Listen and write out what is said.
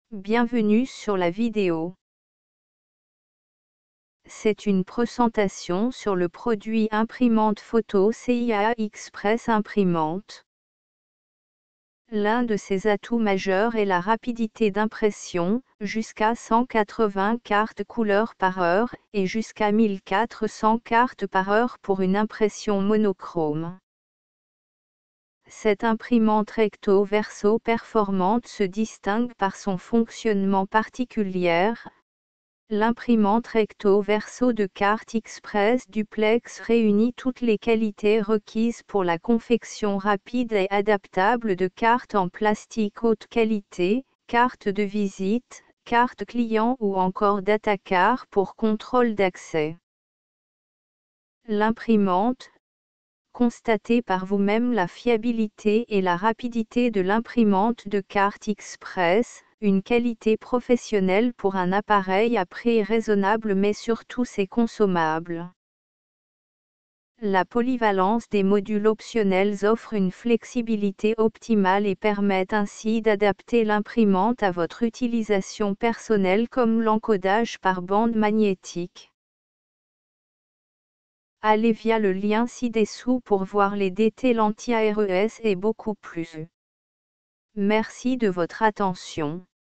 Bienvenue sur la vidéo. C'est une présentation sur le produit imprimante photo CIA Express Imprimante. L'un de ses atouts majeurs est la rapidité d'impression, jusqu'à 180 cartes couleurs par heure, et jusqu'à 1400 cartes par heure pour une impression monochrome. Cette imprimante recto-verso performante se distingue par son fonctionnement particulier. L'imprimante recto-verso de carte Express Duplex réunit toutes les qualités requises pour la confection rapide et adaptable de cartes en plastique haute qualité, cartes de visite, cartes client ou encore datacard pour contrôle d'accès. L'imprimante. Constatez par vous-même la fiabilité et la rapidité de l'imprimante de carte Express, une qualité professionnelle pour un appareil à prix raisonnable mais surtout c'est consommable. La polyvalence des modules optionnels offre une flexibilité optimale et permet ainsi d'adapter l'imprimante à votre utilisation personnelle comme l'encodage par bande magnétique. Allez via le lien ci-dessous pour voir les détails anti-ARES et beaucoup plus. Merci de votre attention.